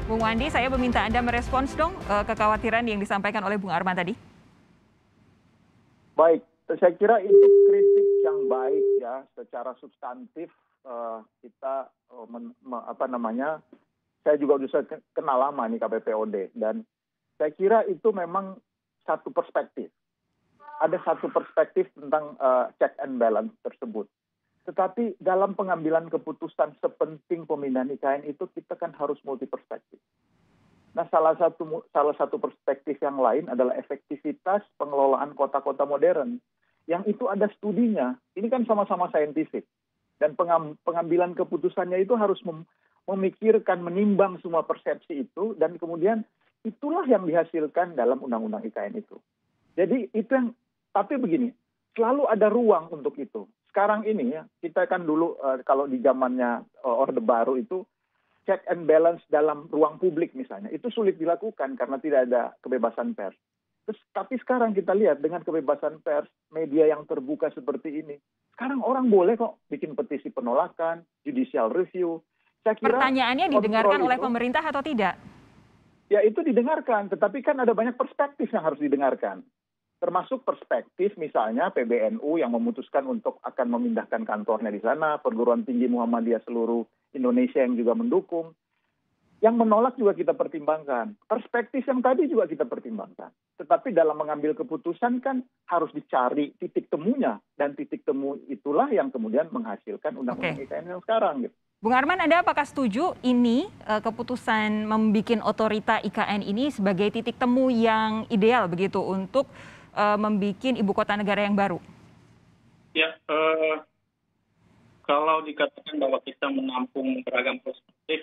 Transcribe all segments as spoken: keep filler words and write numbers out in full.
Bung Wandi, saya meminta Anda merespons dong eh, kekhawatiran yang disampaikan oleh Bung Arman tadi. Baik, saya kira itu kritik yang baik ya, secara substantif eh, kita eh, men, me- apa namanya, saya juga sudah kenal lama nih K P P O D dan saya kira itu memang satu perspektif. Ada satu perspektif tentang eh, check and balance tersebut. Tetapi dalam pengambilan keputusan sepenting pemindahan I K N itu kita kan harus multi perspektif. Nah, salah satu salah satu perspektif yang lain adalah efektivitas pengelolaan kota-kota modern. Yang itu ada studinya. Ini kan sama-sama saintifik. Dan pengam, pengambilan keputusannya itu harus mem, memikirkan, menimbang semua persepsi itu, dan kemudian itulah yang dihasilkan dalam Undang-Undang I K N itu. Jadi itu yang, tapi begini, selalu ada ruang untuk itu. Sekarang ini ya, kita kan dulu uh, kalau di zamannya uh, Orde Baru itu, check and balance dalam ruang publik misalnya, itu sulit dilakukan karena tidak ada kebebasan pers. Terus, tapi sekarang kita lihat dengan kebebasan pers, media yang terbuka seperti ini, sekarang orang boleh kok bikin petisi penolakan, judicial review. Saya kira Pertanyaannya didengarkan oleh itu, pemerintah atau tidak? Ya itu didengarkan, tetapi kan ada banyak perspektif yang harus didengarkan. Termasuk perspektif misalnya P B N U yang memutuskan untuk akan memindahkan kantornya di sana, perguruan tinggi Muhammadiyah seluruh Indonesia yang juga mendukung. Yang menolak juga kita pertimbangkan. Perspektif yang tadi juga kita pertimbangkan. Tetapi dalam mengambil keputusan kan harus dicari titik temunya. Dan titik temu itulah yang kemudian menghasilkan Undang-Undang Oke. I K N yang sekarang. Gitu. Bung Arman, Anda apakah setuju ini eh, keputusan membuat otorita I K N ini sebagai titik temu yang ideal begitu untuk uh, membuat ibu kota negara yang baru? Ya, eh, kalau dikatakan bahwa kita menampung beragam perspektif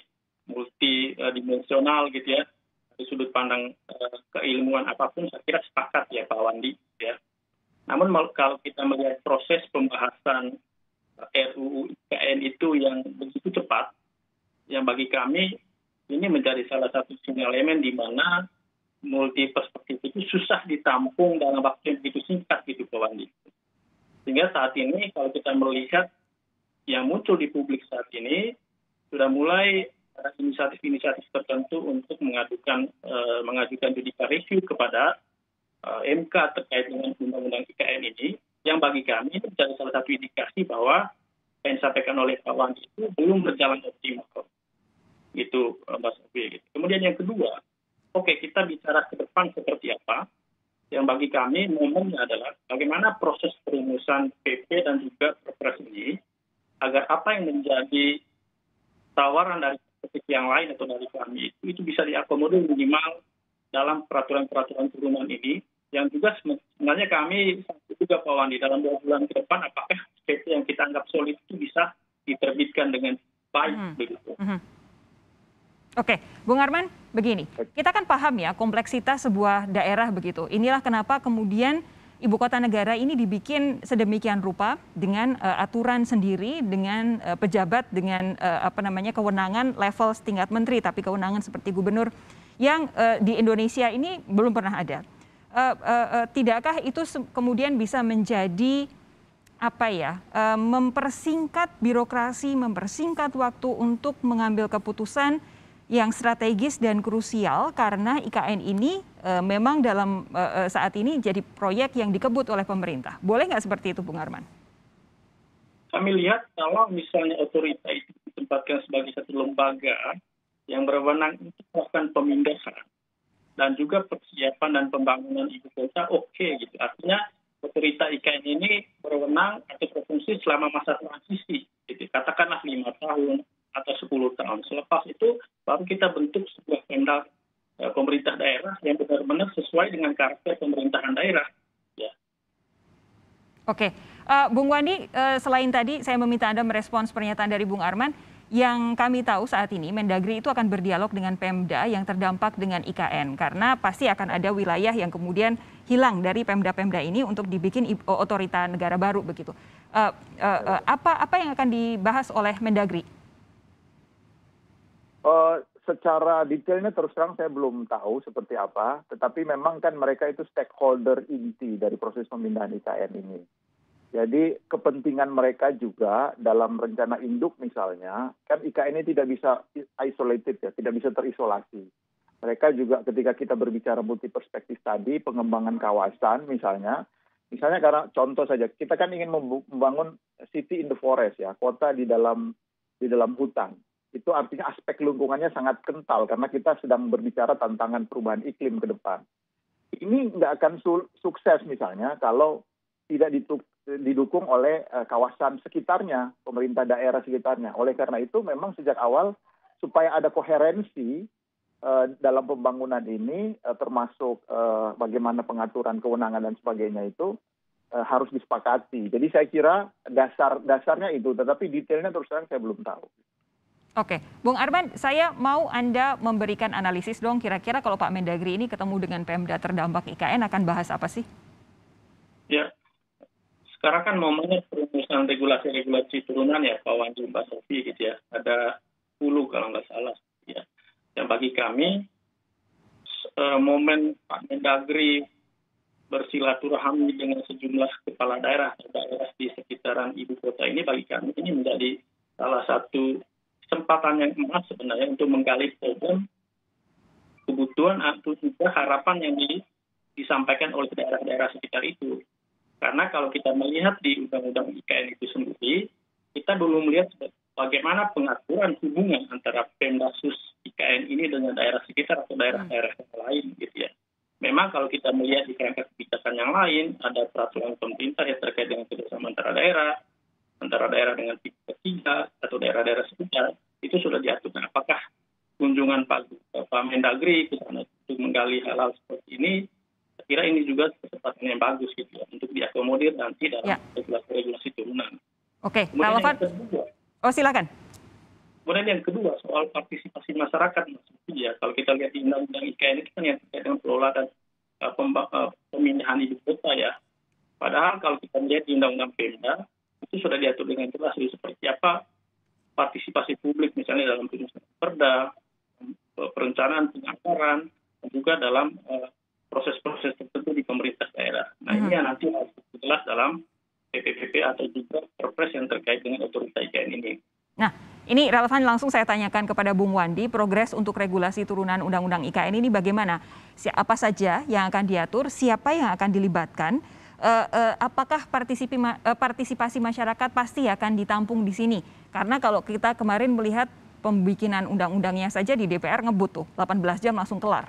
multidimensional gitu ya, dari sudut pandang eh, keilmuan apapun, saya kira sepakat ya Pak Wandi. Ya. Namun kalau kita melihat proses pembahasan R U U I K N itu yang begitu cepat, yang bagi kami ini menjadi salah satu sinyalemen di mana multi perspektif itu susah ditampung dalam waktu yang begitu singkat gitu Pak Wandi. Sehingga saat ini kalau kita melihat yang muncul di publik saat ini, sudah mulai ada inisiatif-inisiatif tertentu untuk mengajukan uh, mengajukan judicial review kepada uh, M K terkait dengan Undang-Undang I K N ini, yang bagi kami itu menjadi salah satu indikasi bahwa yang disampaikan oleh Pak Wandi itu belum berjalan optimal. Gitu, Mas Obi. Gitu. Kemudian yang kedua, oke okay, kita bicara ke depan seperti apa. Yang bagi kami momennya adalah bagaimana proses perumusan P P dan juga Perpres ini agar apa yang menjadi tawaran dari posisi yang lain atau dari kami itu, itu bisa diakomodir minimal dalam peraturan-peraturan turunan ini, yang juga sebenarnya kami juga Pak Wandi dalam dua bulan ke depan apakah P P yang kita anggap solid itu bisa diterbitkan dengan baik hmm. begitu. Hmm. Oke, Bung Arman, begini, kita kan paham ya kompleksitas sebuah daerah begitu. Inilah kenapa kemudian ibu kota negara ini dibikin sedemikian rupa dengan uh, aturan sendiri, dengan uh, pejabat, dengan uh, apa namanya kewenangan level setingkat menteri, tapi kewenangan seperti gubernur yang uh, di Indonesia ini belum pernah ada. Uh, uh, uh, tidakkah itu kemudian bisa menjadi apa ya, uh, mempersingkat birokrasi, mempersingkat waktu untuk mengambil keputusan yang strategis dan krusial karena I K N ini e, memang dalam e, saat ini jadi proyek yang dikebut oleh pemerintah. Boleh nggak seperti itu, Bung Arman? Kami lihat kalau misalnya otorita itu ditempatkan sebagai satu lembaga yang berwenang untuk melakukan pemindahan dan juga persiapan dan pembangunan ibu kota, oke okay, gitu. Artinya otorita I K N ini berwenang atau berfungsi selama masa transisi, gitu. Katakanlah lima tahun atau sepuluh tahun. Selepas itu baru kita bentuk sebuah pemda e, pemerintah daerah yang benar-benar sesuai dengan karakter pemerintahan daerah. Ya. Oke, uh, Bung Wandi, uh, selain tadi saya meminta Anda merespons pernyataan dari Bung Arman, yang kami tahu saat ini Mendagri itu akan berdialog dengan Pemda yang terdampak dengan I K N karena pasti akan ada wilayah yang kemudian hilang dari Pemda-Pemda ini untuk dibikin otorita negara baru begitu. Uh, uh, uh, apa apa yang akan dibahas oleh Mendagri? Uh, secara detailnya terus terang saya belum tahu seperti apa, tetapi memang kan mereka itu stakeholder inti dari proses pemindahan I K N ini. Jadi kepentingan mereka juga dalam rencana induk misalnya, kan I K N ini tidak bisa isolated ya, tidak bisa terisolasi. Mereka juga ketika kita berbicara multi perspektif tadi, pengembangan kawasan misalnya, misalnya karena contoh saja, kita kan ingin membangun city in the forest ya, kota di dalam di dalam hutan. Itu artinya aspek lingkungannya sangat kental karena kita sedang berbicara tantangan perubahan iklim ke depan. Ini nggak akan su- sukses misalnya kalau tidak didukung oleh uh, kawasan sekitarnya, pemerintah daerah sekitarnya. Oleh karena itu memang sejak awal supaya ada koherensi uh, dalam pembangunan ini, uh, termasuk uh, bagaimana pengaturan kewenangan dan sebagainya itu uh, harus disepakati. Jadi saya kira dasar dasarnya itu, tetapi detailnya terus terang saya belum tahu. Oke, Bung Arman, saya mau Anda memberikan analisis dong, kira-kira kalau Pak Mendagri ini ketemu dengan Pemda terdampak I K N akan bahas apa sih? Ya. Sekarang kan momennya perumusan regulasi-regulasi turunan ya, Pak Wandi, Mbak Sofi gitu ya. Ada sepuluh kalau nggak salah. Ya. Yang bagi kami, uh, momen Pak Mendagri bersilaturahmi dengan sejumlah kepala daerah, daerah di sekitaran ibu kota ini, bagi kami ini menjadi salah satu kesempatan yang emas sebenarnya untuk menggali problem kebutuhan atau juga harapan yang di, disampaikan oleh daerah-daerah sekitar itu. Karena kalau kita melihat di Undang-Undang I K N itu sendiri, kita dulu melihat bagaimana pengaturan hubungan antara Pemdasus I K N ini dengan daerah sekitar atau daerah-daerah yang lain gitu ya. Memang kalau kita melihat di kerangka kebijakan yang lain, ada peraturan pemerintah yang terkait dengan kerjasama antara daerah, antara daerah dengan pihak ketiga atau daerah-daerah sekitar, itu sudah diatur. Nah, apakah kunjungan Pak, Pak Mendagri ke sana untuk menggali hal-hal seperti ini, saya kira ini juga kesempatan yang bagus gitu ya, untuk diakomodir nanti dalam ya. regulasi-regulasi turunan. Oke, relevan. Oh, silakan. Kemudian yang kedua, soal partisipasi masyarakat. Ya, kalau kita lihat di Undang-Undang I K N itu kan yang terkait dengan pengelolaan uh, pemba- uh, pemindahan ibu kota ya. Padahal kalau kita lihat di Undang-Undang Pemda, itu sudah diatur dengan jelas seperti apa partisipasi publik misalnya dalam penyusunan perda, perencanaan penganggaran, dan juga dalam uh, proses-proses tertentu di pemerintah daerah. Nah, hmm. ini yang nanti harus jelas dalam P P P P atau juga perpres yang terkait dengan otorita I K N ini. Nah, ini relevan langsung saya tanyakan kepada Bung Wandi, progres untuk regulasi turunan Undang-Undang I K N ini bagaimana? Apa saja yang akan diatur, siapa yang akan dilibatkan, uh, uh, apakah partisipi, uh, partisipasi masyarakat pasti akan ditampung di sini? Karena kalau kita kemarin melihat pembikinan undang-undangnya saja di D P R ngebut tuh, delapan belas jam langsung kelar.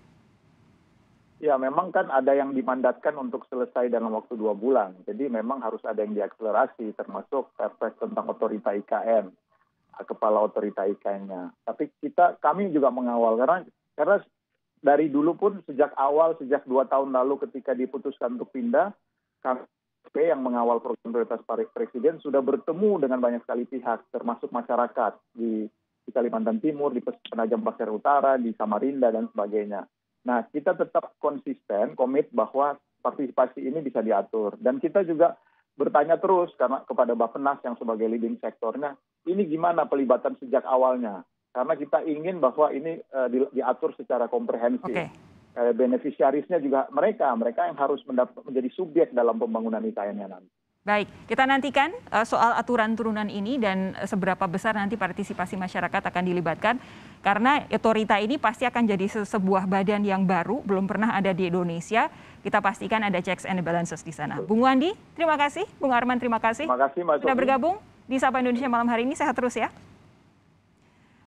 Ya, memang kan ada yang dimandatkan untuk selesai dalam waktu dua bulan. Jadi memang harus ada yang diakselerasi, termasuk perpres tentang otorita I K N, kepala otorita I K N-nya. Tapi kita, kami juga mengawal, karena karena dari dulu pun sejak awal, sejak dua tahun lalu ketika diputuskan untuk pindah, kami yang mengawal program prioritas Presiden sudah bertemu dengan banyak sekali pihak, termasuk masyarakat di, di Kalimantan Timur, di Penajam Pasir Utara, di Samarinda, dan sebagainya. Nah, kita tetap konsisten, komit bahwa partisipasi ini bisa diatur. Dan kita juga bertanya terus karena kepada Bappenas yang sebagai leading sektornya, ini gimana pelibatan sejak awalnya? Karena kita ingin bahwa ini uh, di, diatur secara komprehensif. Okay. Uh, beneficiarisnya juga mereka, mereka yang harus mendapat, menjadi subjek dalam pembangunan I K N-nya nanti. Baik, kita nantikan uh, soal aturan turunan ini dan uh, seberapa besar nanti partisipasi masyarakat akan dilibatkan. Karena otorita ini pasti akan jadi se- sebuah badan yang baru, belum pernah ada di Indonesia. Kita pastikan ada checks and balances di sana. Bung Wandi, terima kasih. Bung Arman, terima kasih. Terima kasih, Mas sudah bergabung di Sapa Indonesia malam hari ini. Sehat terus ya.